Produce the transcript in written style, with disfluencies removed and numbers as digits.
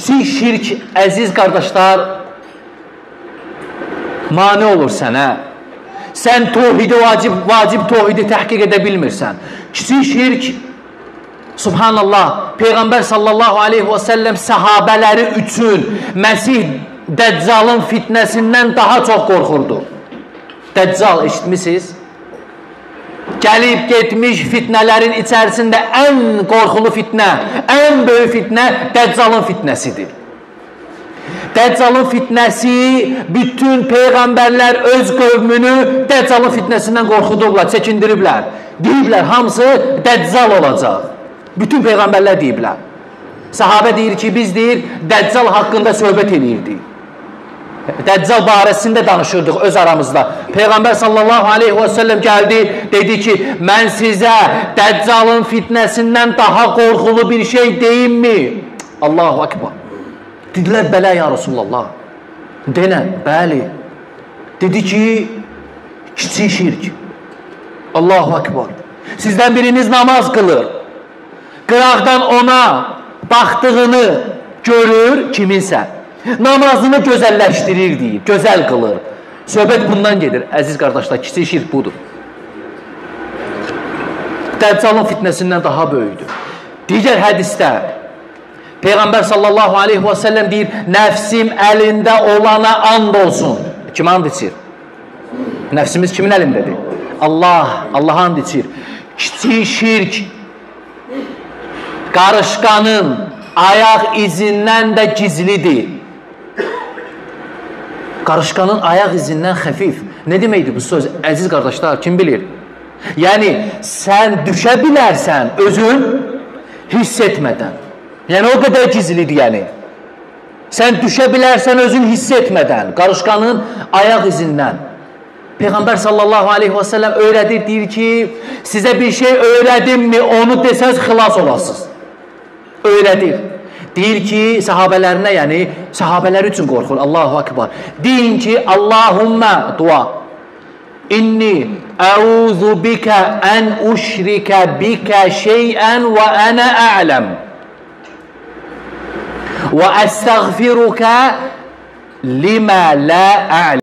Kiçik şirk, əziz qardaşlar, mane olur sənə. Sən tohidi, vacib tohidi təhqiq edə bilmirsən. Kiçik şirk, subhanallah, Peyğəmbər sallallahu aleyhi və səlləm səhabələri üçün Məsih Dəccalın fitnəsindən daha çox qorxurdu. Dəccal, eşitmişsiniz? Gəlib getmiş fitnələrin içərisində ən qorxulu fitnə, ən böyük fitnə Dəccalın fitnəsidir. Dəccalın fitnəsi, bütün peyğəmbərlər öz qövmünü Dəccalın fitnəsindən qorxudurlar, çəkindiriblər. Deyiblər, hamısı Dəccal olacaq. Bütün peyğəmbərlər deyiblər. Sahabə deyir ki, biz deyir, Dəccal haqqında söhbət edirdik. Dəccal barəsində danışırdıq öz aramızda. Peyğəmbər sallallahu aleyhi və səlləm gəldi, dedi ki, mən sizə Dəccalın fitnəsindən daha qorxulu bir şey deyim mi? Allahu Akbar. Dedilər, bələ ya Resulallah. Denə, bəli. Dedi ki, kiçik şirk. Allahu Akbar. Sizdən biriniz namaz qılır. Qıraqdan ona baxdığını görür kiminsə. Namazını gözəlləşdirir deyib, gözəl qılır. Söhbət bundan gedir, əziz qardaşlar, kiçik şirk budur. Dəccalın fitnəsindən daha böyükdür. Digər hədisdə Peyğəmbər sallallahu aleyhi və səlləm deyir, nəfsim əlində olana and olsun. Kim and içir? Nəfsimiz kimin əlindədir? Allah, Allah and içir. Kiçik şirk qarışqanın ayaq izindən də gizlidir. Qarışqanın ayaq izindən xəfif. Nə deməkdir bu söz? Əziz qardaşlar, kim bilir? Yəni, sən düşə bilərsən özün hiss etmədən. Yəni, o qədər gizlidir, yəni. Sən düşə bilərsən özün hiss etmədən, qarışqanın ayaq izindən. Peyğəmbər sallallahu aleyhi və səlləm öyrədir, deyir ki, sizə bir şey öyrədim mi, onu desəz xilas olasınız. Öyrədir. Deyir ki, sahabələrinə, yəni sahabələri üçün qorxur. Allahu Akbar. Deyin ki, Allahümmə dua. İnni əuzu bikə ən uşrikə bikə şeyən və ənə ələm. Və əstəğfirukə limə lə ələm.